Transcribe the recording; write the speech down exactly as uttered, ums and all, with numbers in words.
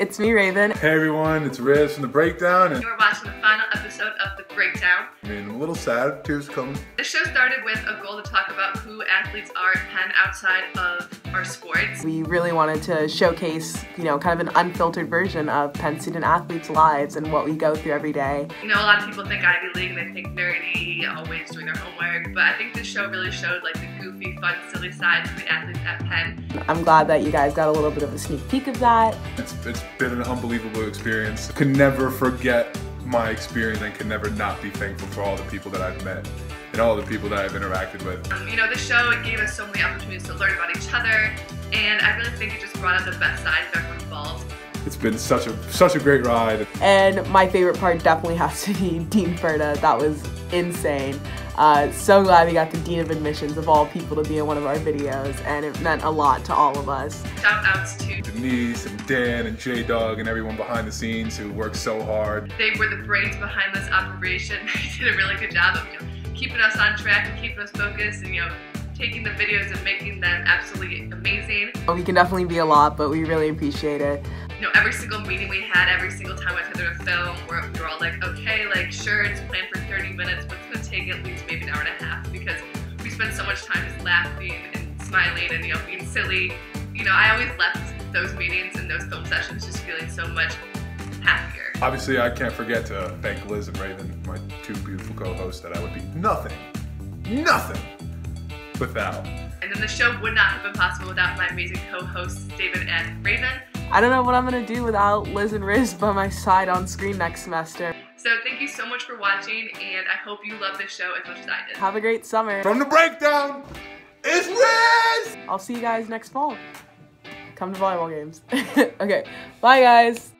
it's me, Raven. Hey everyone, it's Riz from The Breakdown. And we're watching the final episode of The Breakdown. I mean, I'm a little sad, tears coming. This show started with a goal to talk about who athletes are at Penn outside of our sports. We really wanted to showcase, you know, kind of an unfiltered version of Penn student athletes' lives and what we go through every day. You know, a lot of people think Ivy League, they think nerdy, always doing their homework, but I think this show really showed like the goofy, fun, silly side to the athletes at Penn. I'm glad that you guys got a little bit of a sneak peek of that. It's, it's been an unbelievable experience. Could never forget my experience and can never not be thankful for all the people that I've met and all the people that I've interacted with. Um, you know, this show, it gave us so many opportunities to learn about each other, and I really think it just brought out the best side of everyone involved. It's been such a such a great ride. And my favorite part definitely has to be Dean Ferda. That was insane. Uh, so glad we got the Dean of Admissions of all people to be in one of our videos, and it meant a lot to all of us. Shout outs to Denise and Dan and J-Dog and everyone behind the scenes who worked so hard. They were the brains behind this operation. They did a really good job of, you know, keeping us on track and keeping us focused and, you know, taking the videos and making them absolutely amazing. We can definitely be a lot, but we really appreciate it. You know, every single meeting we had, every single time I took them to film, we're, we were all like, okay, like, sure, it's planned for thirty minutes, but it's gonna take at least maybe an hour and a half because we spend so much time just laughing and smiling and, you know, being silly. You know, I always left those meetings and those film sessions just feeling so much happier. Obviously, I can't forget to thank Liz and Raven, my two beautiful co-hosts, that I would be nothing, nothing without. And then the show would not have been possible without my amazing co-hosts, David and Raven. I don't know what I'm gonna do without Liz and Riz by my side on screen next semester. So thank you so much for watching, and I hope you love this show as much as I did. Have a great summer. From The Breakdown, it's Riz! I'll see you guys next fall. Come to volleyball games. Okay, bye guys.